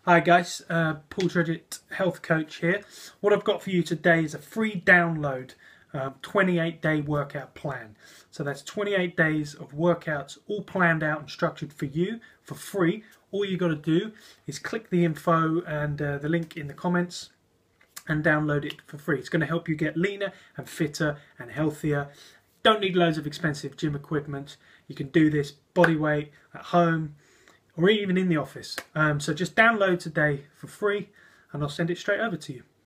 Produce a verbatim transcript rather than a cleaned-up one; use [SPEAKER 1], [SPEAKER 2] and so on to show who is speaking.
[SPEAKER 1] Hi guys, uh, Paul Tredgett, health coach here. What I've got for you today is a free download um, twenty-eight day workout plan. So that's twenty-eight days of workouts all planned out and structured for you for free. All you got to do is click the info and uh, the link in the comments and download it for free. It's going to help you get leaner and fitter and healthier. Don't need loads of expensive gym equipment. You can do this body weight at home or even in the office. Um, so just download today for free and I'll send it straight over to you.